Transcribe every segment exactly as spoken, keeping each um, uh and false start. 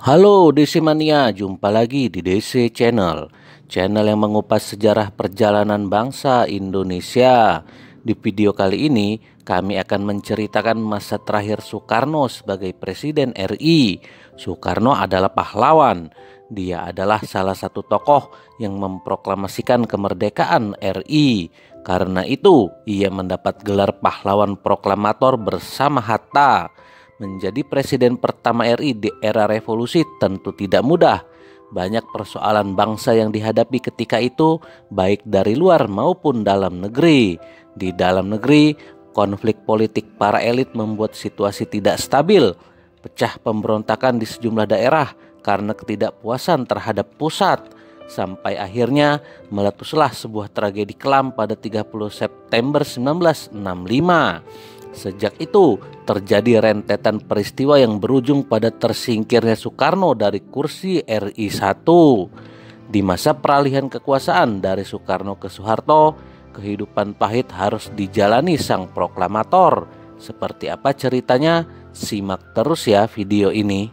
Halo D C Mania, jumpa lagi di D C Channel, channel yang mengupas sejarah perjalanan bangsa Indonesia. Di video kali ini, kami akan menceritakan masa terakhir Soekarno sebagai Presiden R I. Soekarno adalah pahlawan. Dia adalah salah satu tokoh yang memproklamasikan kemerdekaan R I. Karena itu, ia mendapat gelar pahlawan proklamator bersama Hatta. Menjadi presiden pertama R I di era revolusi tentu tidak mudah. Banyak persoalan bangsa yang dihadapi ketika itu, baik dari luar maupun dalam negeri. Di dalam negeri, konflik politik para elit membuat situasi tidak stabil. Pecah pemberontakan di sejumlah daerah karena ketidakpuasan terhadap pusat. Sampai akhirnya meletuslah sebuah tragedi kelam pada tiga puluh September seribu sembilan ratus enam puluh lima. Sejak itu terjadi rentetan peristiwa yang berujung pada tersingkirnya Soekarno dari kursi R I satu. Di masa peralihan kekuasaan dari Soekarno ke Soeharto, kehidupan pahit harus dijalani sang proklamator. Seperti apa ceritanya? Simak terus ya video ini.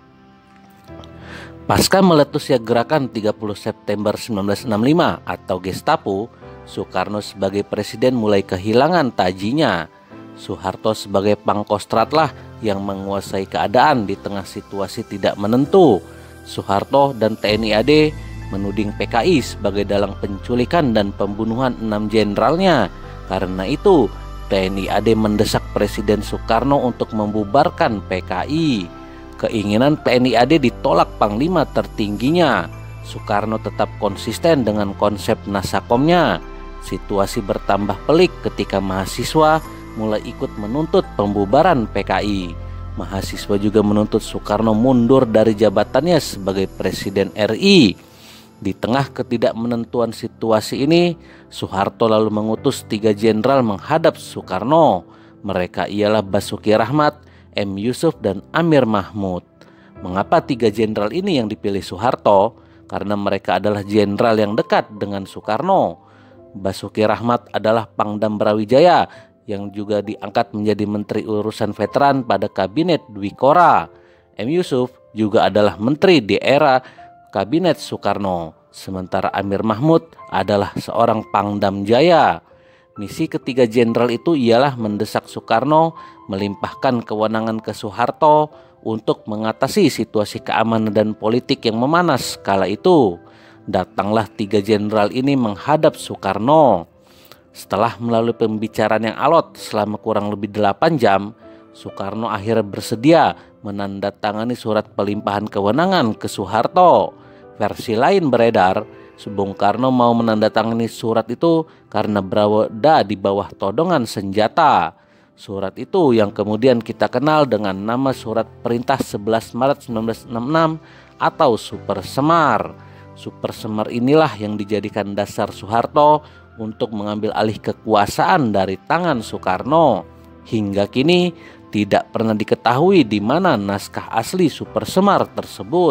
Pasca meletusnya gerakan tiga puluh September seribu sembilan ratus enam puluh lima atau Gestapo, Soekarno sebagai presiden mulai kehilangan tajinya. Soeharto sebagai pangkostrat lah yang menguasai keadaan di tengah situasi tidak menentu. Soeharto dan T N I A D menuding P K I sebagai dalang penculikan dan pembunuhan enam jenderalnya. Karena itu T N I A D mendesak Presiden Soekarno untuk membubarkan P K I. Keinginan T N I A D ditolak Panglima tertingginya. Soekarno tetap konsisten dengan konsep nasakomnya. Situasi bertambah pelik ketika mahasiswa mulai ikut menuntut pembubaran P K I. Mahasiswa juga menuntut Soekarno mundur dari jabatannya sebagai Presiden R I. Di tengah ketidakmenentuan situasi ini, Soeharto lalu mengutus tiga jenderal menghadap Soekarno. Mereka ialah Basuki Rahmat, M. Yusuf, dan Amir Mahmud. Mengapa tiga jenderal ini yang dipilih Soeharto? Karena mereka adalah jenderal yang dekat dengan Soekarno. Basuki Rahmat adalah Pangdam Brawijaya yang juga diangkat menjadi Menteri Urusan Veteran pada Kabinet Dwi Kora. M. Yusuf juga adalah menteri di era Kabinet Soekarno. Sementara Amir Mahmud adalah seorang Pangdam Jaya. Misi ketiga jenderal itu ialah mendesak Soekarno melimpahkan kewenangan ke Soeharto untuk mengatasi situasi keamanan dan politik yang memanas kala itu. Datanglah tiga jenderal ini menghadap Soekarno. Setelah melalui pembicaraan yang alot selama kurang lebih delapan jam, Soekarno akhirnya bersedia menandatangani surat pelimpahan kewenangan ke Soeharto. Versi lain beredar, Bung Karno mau menandatangani surat itu karena berada di bawah todongan senjata. Surat itu yang kemudian kita kenal dengan nama Surat Perintah sebelas Maret seribu sembilan ratus enam puluh enam atau Super Semar. Super Semar inilah yang dijadikan dasar Soeharto untuk mengambil alih kekuasaan dari tangan Soekarno. Hingga kini tidak pernah diketahui di mana naskah asli Super Semar tersebut.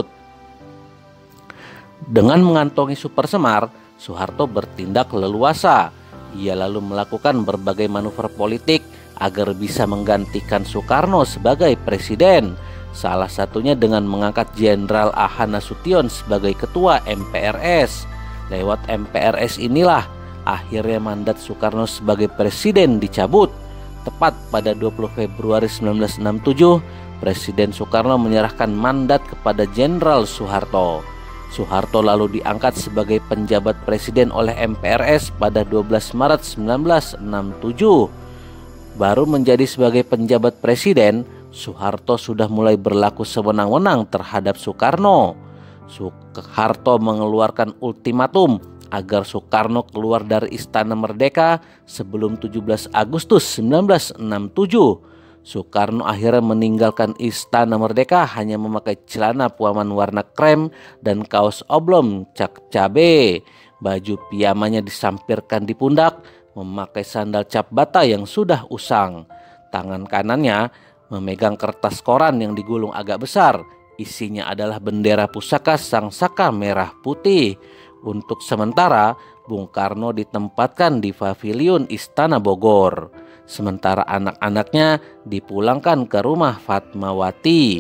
Dengan mengantongi Super Semar, Soeharto bertindak leluasa. Ia lalu melakukan berbagai manuver politik agar bisa menggantikan Soekarno sebagai presiden. Salah satunya dengan mengangkat Jenderal A H Nasution sebagai ketua M P R S. Lewat M P R S inilah akhirnya mandat Soekarno sebagai presiden dicabut. Tepat pada dua puluh Februari seribu sembilan ratus enam puluh tujuh, Presiden Soekarno menyerahkan mandat kepada Jenderal Soeharto. Soeharto lalu diangkat sebagai penjabat presiden oleh M P R S pada dua belas Maret seribu sembilan ratus enam puluh tujuh. Baru menjadi sebagai penjabat presiden, Soeharto sudah mulai berlaku sewenang-wenang terhadap Soekarno. Soeharto mengeluarkan ultimatum agar Soekarno keluar dari Istana Merdeka sebelum tujuh belas Agustus seribu sembilan ratus enam puluh tujuh. Soekarno akhirnya meninggalkan Istana Merdeka hanya memakai celana puaman warna krem dan kaos oblong cap cabe. Baju piyamanya disampirkan di pundak, memakai sandal cap bata yang sudah usang. Tangan kanannya memegang kertas koran yang digulung agak besar. Isinya adalah bendera pusaka Sang Saka merah putih. Untuk sementara, Bung Karno ditempatkan di paviliun Istana Bogor. Sementara anak-anaknya dipulangkan ke rumah Fatmawati.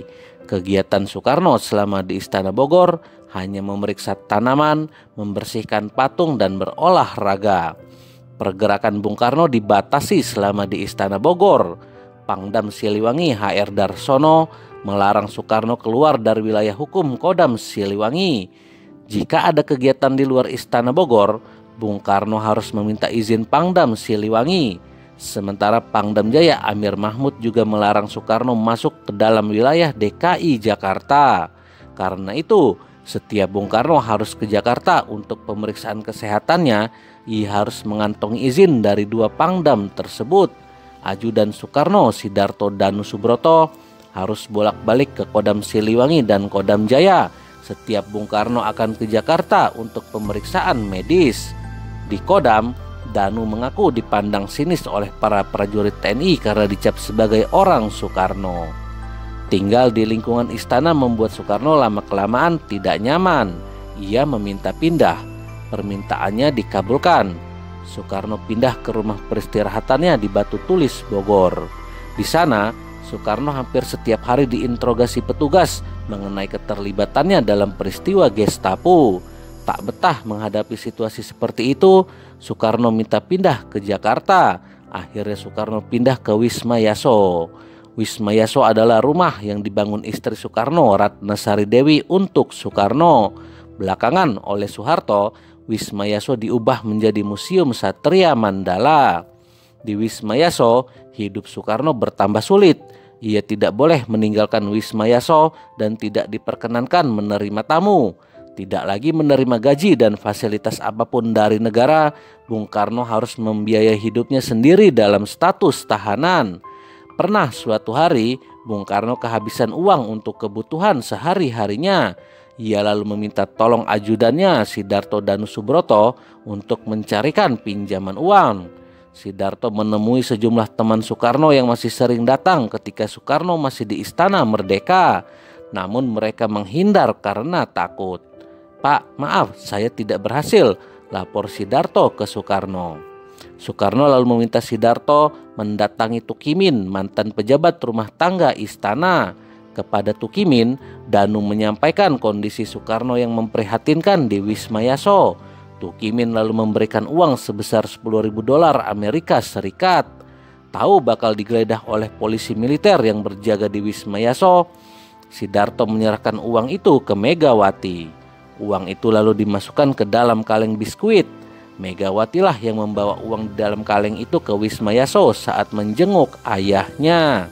Kegiatan Soekarno selama di Istana Bogor hanya memeriksa tanaman, membersihkan patung, dan berolahraga. Pergerakan Bung Karno dibatasi selama di Istana Bogor. Pangdam Siliwangi H R Darsono melarang Soekarno keluar dari wilayah hukum Kodam Siliwangi. Jika ada kegiatan di luar Istana Bogor, Bung Karno harus meminta izin Pangdam Siliwangi. Sementara Pangdam Jaya Amir Mahmud juga melarang Soekarno masuk ke dalam wilayah D K I Jakarta. Karena itu, setiap Bung Karno harus ke Jakarta untuk pemeriksaan kesehatannya, ia harus mengantongi izin dari dua Pangdam tersebut. Ajudan Soekarno, Sidarto Danusubroto, harus bolak-balik ke Kodam Siliwangi dan Kodam Jaya setiap Bung Karno akan ke Jakarta untuk pemeriksaan medis. Di Kodam, Danu mengaku dipandang sinis oleh para prajurit T N I karena dicap sebagai orang Soekarno. Tinggal di lingkungan istana membuat Soekarno lama-kelamaan tidak nyaman. Ia meminta pindah. Permintaannya dikabulkan. Soekarno pindah ke rumah peristirahatannya di Batu Tulis, Bogor. Di sana, Soekarno hampir setiap hari diinterogasi petugas mengenai keterlibatannya dalam peristiwa Gestapo. Tak betah menghadapi situasi seperti itu, Soekarno minta pindah ke Jakarta. Akhirnya Soekarno pindah ke Wisma Yaso. Wisma Yaso adalah rumah yang dibangun istri Soekarno, Ratnasari Dewi, untuk Soekarno. Belakangan oleh Soeharto, Wisma Yaso diubah menjadi Museum Satria Mandala. Di Wisma Yaso, hidup Soekarno bertambah sulit. Ia tidak boleh meninggalkan Wisma Yaso dan tidak diperkenankan menerima tamu. Tidak lagi menerima gaji dan fasilitas apapun dari negara, Bung Karno harus membiayai hidupnya sendiri dalam status tahanan. Pernah suatu hari, Bung Karno kehabisan uang untuk kebutuhan sehari-harinya. Ia lalu meminta tolong ajudannya, Sidarto Danusubroto, untuk mencarikan pinjaman uang. Sidarto menemui sejumlah teman Soekarno yang masih sering datang ketika Soekarno masih di Istana Merdeka. Namun mereka menghindar karena takut. "Pak, maaf, saya tidak berhasil," lapor Sidarto ke Soekarno. Soekarno lalu meminta Sidarto mendatangi Tukimin, mantan pejabat rumah tangga istana. Kepada Tukimin, Danu menyampaikan kondisi Soekarno yang memprihatinkan di Wisma Yaso. Tukimin lalu memberikan uang sebesar sepuluh ribu dolar Amerika Serikat. Tahu bakal digeledah oleh polisi militer yang berjaga di Wisma Yaso, Sidarto menyerahkan uang itu ke Megawati. Uang itu lalu dimasukkan ke dalam kaleng biskuit. Megawatilah yang membawa uang di dalam kaleng itu ke Wisma Yaso saat menjenguk ayahnya.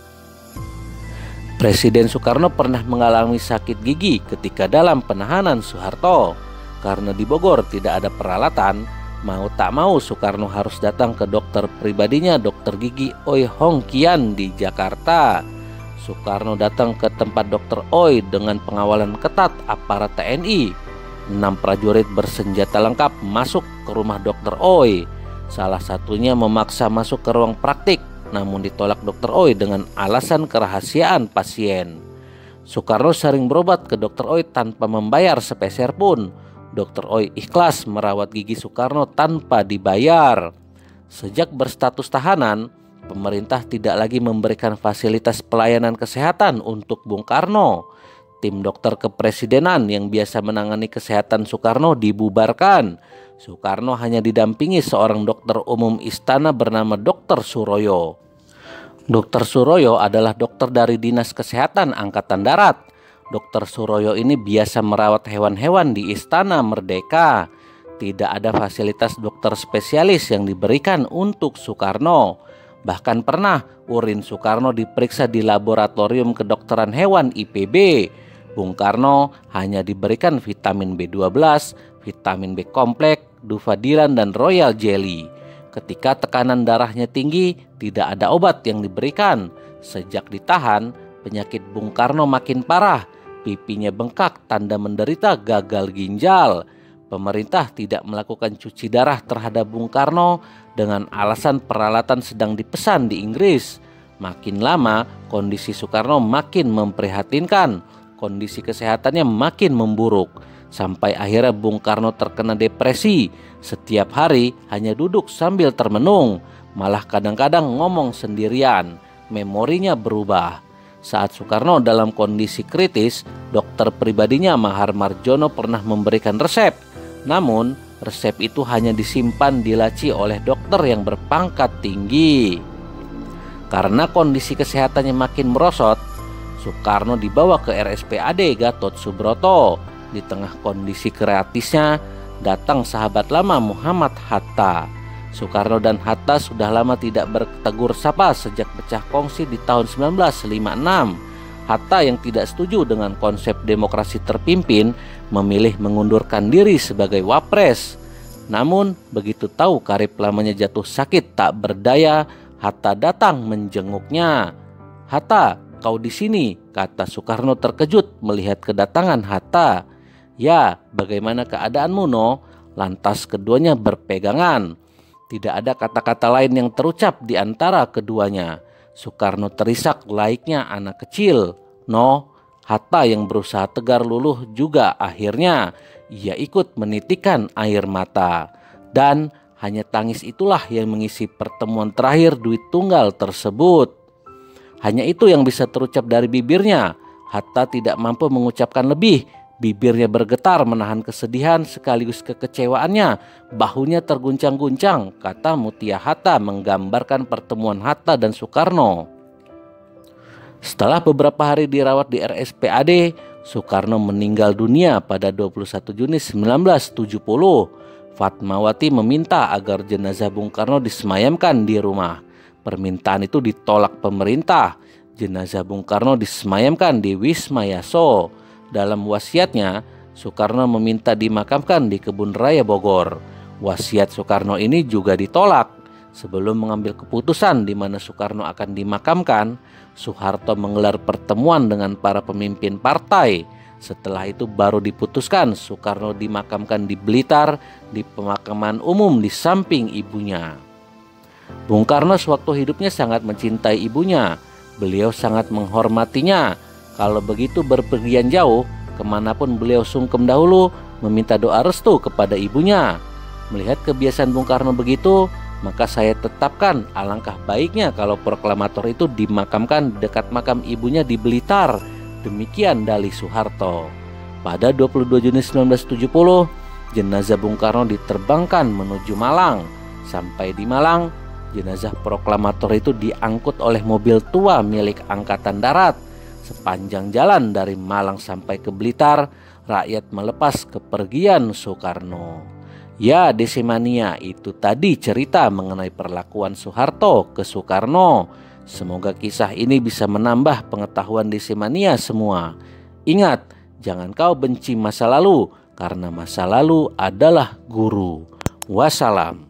Presiden Soekarno pernah mengalami sakit gigi ketika dalam penahanan Soeharto. Karena di Bogor tidak ada peralatan, mau tak mau Soekarno harus datang ke dokter pribadinya, dokter gigi Oi Hong Kian di Jakarta. Soekarno datang ke tempat dokter Oi dengan pengawalan ketat aparat T N I. Enam prajurit bersenjata lengkap masuk ke rumah dokter Oi. Salah satunya memaksa masuk ke ruang praktik, namun ditolak dokter Oi dengan alasan kerahasiaan pasien. Soekarno sering berobat ke dokter Oi tanpa membayar sepeser pun. dokter Oi ikhlas merawat gigi Soekarno tanpa dibayar. Sejak berstatus tahanan, pemerintah tidak lagi memberikan fasilitas pelayanan kesehatan untuk Bung Karno. Tim dokter kepresidenan yang biasa menangani kesehatan Soekarno dibubarkan. Soekarno hanya didampingi seorang dokter umum istana bernama dokter Suroyo. dokter Suroyo adalah dokter dari Dinas Kesehatan Angkatan Darat. dokter Suroyo ini biasa merawat hewan-hewan di Istana Merdeka. Tidak ada fasilitas dokter spesialis yang diberikan untuk Soekarno. Bahkan pernah urin Soekarno diperiksa di laboratorium kedokteran hewan I P B. Bung Karno hanya diberikan vitamin B dua belas, vitamin B kompleks, Dufadilan, dan Royal Jelly. Ketika tekanan darahnya tinggi, tidak ada obat yang diberikan. Sejak ditahan, penyakit Bung Karno makin parah. Pipinya bengkak, tanda menderita gagal ginjal. Pemerintah tidak melakukan cuci darah terhadap Bung Karno dengan alasan peralatan sedang dipesan di Inggris. Makin lama, kondisi Soekarno makin memprihatinkan. Kondisi kesehatannya makin memburuk. Sampai akhirnya Bung Karno terkena depresi. Setiap hari hanya duduk sambil termenung. Malah kadang-kadang ngomong sendirian. Memorinya berubah. Saat Soekarno dalam kondisi kritis, dokter pribadinya Mahar Marjono pernah memberikan resep. Namun, resep itu hanya disimpan di laci oleh dokter yang berpangkat tinggi. Karena kondisi kesehatannya makin merosot, Soekarno dibawa ke R S P A D Gatot Subroto. Di tengah kondisi kritisnya, datang sahabat lama Muhammad Hatta. Soekarno dan Hatta sudah lama tidak bertegur sapa sejak pecah kongsi di tahun sembilan belas lima puluh enam. Hatta yang tidak setuju dengan konsep demokrasi terpimpin memilih mengundurkan diri sebagai wapres. Namun begitu tahu karib lamanya jatuh sakit tak berdaya, Hatta datang menjenguknya. "Hatta, kau di sini?" kata Soekarno terkejut melihat kedatangan Hatta. "Ya, bagaimana keadaanmu, No?" Lantas keduanya berpegangan. Tidak ada kata-kata lain yang terucap di antara keduanya. Soekarno terisak layaknya anak kecil. "No." Hatta yang berusaha tegar luluh juga akhirnya ia ikut menitikkan air mata. Dan hanya tangis itulah yang mengisi pertemuan terakhir duit tunggal tersebut. Hanya itu yang bisa terucap dari bibirnya. Hatta tidak mampu mengucapkan lebih. Bibirnya bergetar menahan kesedihan sekaligus kekecewaannya. Bahunya terguncang-guncang, kata Mutia Hatta menggambarkan pertemuan Hatta dan Soekarno. Setelah beberapa hari dirawat di R S P A D, Soekarno meninggal dunia pada dua puluh satu Juni sembilan belas tujuh puluh. Fatmawati meminta agar jenazah Bung Karno disemayamkan di rumah. Permintaan itu ditolak pemerintah. Jenazah Bung Karno disemayamkan di Wisma Yaso. Dalam wasiatnya, Soekarno meminta dimakamkan di Kebun Raya Bogor. Wasiat Soekarno ini juga ditolak. Sebelum mengambil keputusan di mana Soekarno akan dimakamkan, Soeharto menggelar pertemuan dengan para pemimpin partai. Setelah itu baru diputuskan Soekarno dimakamkan di Blitar di pemakaman umum di samping ibunya. Bung Karno sewaktu hidupnya sangat mencintai ibunya. Beliau sangat menghormatinya. Kalau begitu berpergian jauh, kemanapun beliau sungkem dahulu meminta doa restu kepada ibunya. Melihat kebiasaan Bung Karno begitu, maka saya tetapkan alangkah baiknya kalau proklamator itu dimakamkan dekat makam ibunya di Blitar. Demikian dalih Soeharto. Pada dua puluh dua Juni sembilan belas tujuh puluh, jenazah Bung Karno diterbangkan menuju Malang. Sampai di Malang, jenazah proklamator itu diangkut oleh mobil tua milik Angkatan Darat. Sepanjang jalan dari Malang sampai ke Blitar, rakyat melepas kepergian Soekarno. Ya, Desemania, itu tadi cerita mengenai perlakuan Soeharto ke Soekarno. Semoga kisah ini bisa menambah pengetahuan Desemania semua. Ingat, jangan kau benci masa lalu, karena masa lalu adalah guru. Wassalam.